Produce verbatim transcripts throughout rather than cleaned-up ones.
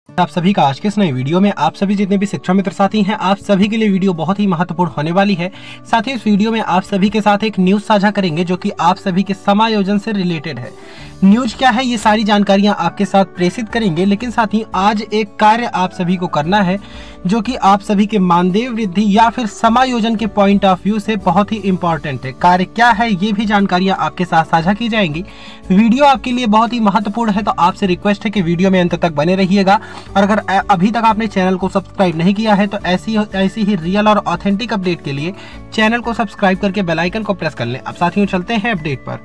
आप सभी का आज के इस नए वीडियो में आप सभी जितने भी शिक्षा मित्र साथी हैं, आप सभी के लिए वीडियो बहुत ही महत्वपूर्ण होने वाली है। साथ ही इस वीडियो में आप सभी के साथ एक न्यूज साझा करेंगे जो कि आप सभी के समायोजन से रिलेटेड है। न्यूज क्या है, ये सारी जानकारियां आपके साथ प्रेषित करेंगे, लेकिन साथ ही आज एक कार्य आप सभी को करना है जो कि आप सभी के मानदेय वृद्धि या फिर समायोजन के पॉइंट ऑफ व्यू से बहुत ही इंपॉर्टेंट है। कार्य क्या है ये भी जानकारियां आपके साथ साझा की जाएंगी। वीडियो आपके लिए बहुत ही महत्वपूर्ण है, तो आपसे रिक्वेस्ट है कि वीडियो में अंत तक बने रहिएगा। और अगर अभी तक आपने चैनल को सब्सक्राइब नहीं किया है तो ऐसी ऐसी ही रियल और ऑथेंटिक अपडेट के लिए चैनल को सब्सक्राइब करके बेल आइकन को प्रेस कर लें। अब साथियों चलते हैं अपडेट पर।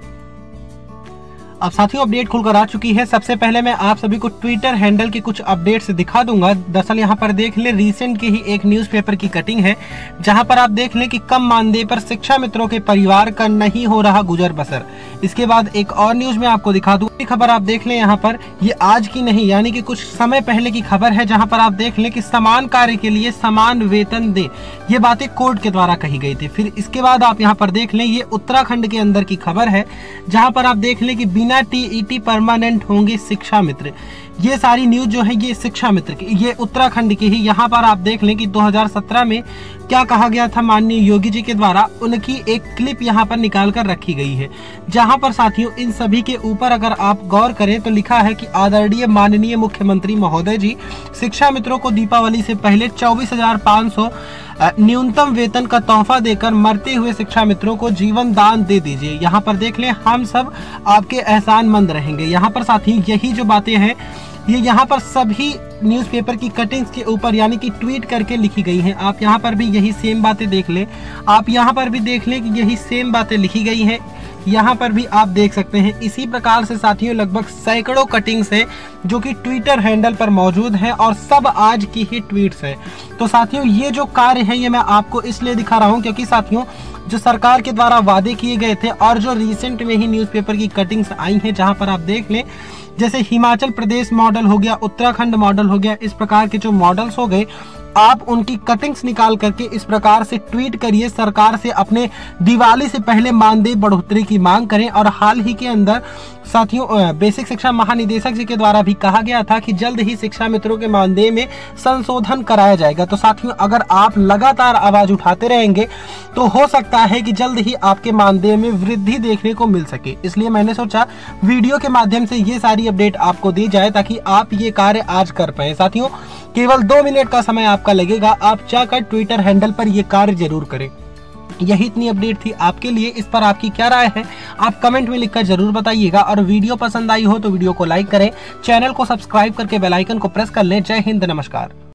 अब साथियों अपडेट खुलकर आ चुकी है। सबसे पहले मैं आप सभी को ट्विटर हैंडल की कुछ अपडेट्स दिखा दूंगा। दरअसल यहाँ पर देख लें, रिसेंट की ही एक न्यूज़पेपर की कटिंग है जहां पर आप देख लें कि कम मानदेय पर शिक्षा मित्रों के परिवार का नहीं हो रहा गुजर बसर। इसके बाद एक और न्यूज में आपको दिखा दूं, खबर आप देख लें यहाँ पर, ये आज की नहीं यानी कि कुछ समय पहले की खबर है, जहां पर आप देख लें कि समान कार्य के लिए समान वेतन दे, ये बातें कोर्ट के द्वारा कही गई थी। फिर इसके बाद आप यहाँ पर देख लें, ये उत्तराखंड के अंदर की खबर है जहां पर आप देख लें कि बिना टीईटी परमानेंट होंगे शिक्षा मित्र। ये सारी न्यूज जो है ये शिक्षा मित्र की, ये उत्तराखंड की ही। यहाँ पर आप देख लें कि दो हज़ार सत्रह में क्या कहा गया था माननीय योगी जी के द्वारा, उनकी एक क्लिप यहाँ पर निकाल कर रखी गई है, जहाँ पर साथियों इन सभी के ऊपर अगर आप गौर करें तो लिखा है कि आदरणीय माननीय मुख्यमंत्री महोदय जी, शिक्षा मित्रों को दीपावली से पहले चौबीस हजार पाँच सौ न्यूनतम वेतन का तोहफा देकर मरते हुए शिक्षा मित्रों को जीवन दान दे दीजिए। यहाँ पर देख लें, हम सब आपके एहसानमंद रहेंगे। यहाँ पर साथियों यही जो बातें हैं ये यहाँ पर सभी न्यूज़पेपर की कटिंग्स के ऊपर यानी कि ट्वीट करके लिखी गई हैं। आप यहाँ पर भी यही सेम बातें देख लें, आप यहाँ पर भी देख लें कि यही सेम बातें लिखी गई हैं। यहाँ पर भी आप देख सकते हैं। इसी प्रकार से साथियों लगभग सैकड़ों कटिंग्स हैं जो कि ट्विटर हैंडल पर मौजूद हैं और सब आज की ही ट्वीट्स हैं। तो साथियों ये जो कार्य है ये मैं आपको इसलिए दिखा रहा हूँ क्योंकि साथियों जो सरकार के द्वारा वादे किए गए थे और जो रिसेंट में ही न्यूज़पेपर की कटिंग्स आई हैं, जहाँ पर आप देख लें जैसे हिमाचल प्रदेश मॉडल हो गया, उत्तराखंड मॉडल हो गया, इस प्रकार के जो मॉडल्स हो गए, आप उनकी कटिंग्स निकाल करके इस प्रकार से ट्वीट करिए, सरकार से अपने दिवाली से पहले मानदेय बढ़ोतरी की मांग करें। और हाल ही के अंदर साथियों बेसिक शिक्षा महानिदेशक जी के द्वारा भी कहा गया था कि जल्द ही शिक्षा मित्रों के मानदेय में संशोधन कराया जाएगा। तो साथियों अगर आप लगातार आवाज उठाते रहेंगे तो हो सकता है कि जल्द ही आपके मानदेय में वृद्धि देखने को मिल सके। इसलिए मैंने सोचा वीडियो के माध्यम से ये सारी अपडेट आपको दी जाए ताकि आप ये कार्य आज कर पाए। साथियों केवल दो मिनट का समय आपका लगेगा, आप जाकर ट्विटर हैंडल पर यह कार्य जरूर करें। यही इतनी अपडेट थी आपके लिए। इस पर आपकी क्या राय है आप कमेंट में लिखकर जरूर बताइएगा। और वीडियो पसंद आई हो तो वीडियो को लाइक करें, चैनल को सब्सक्राइब करके बेल आइकन को प्रेस कर लें। जय हिंद, नमस्कार।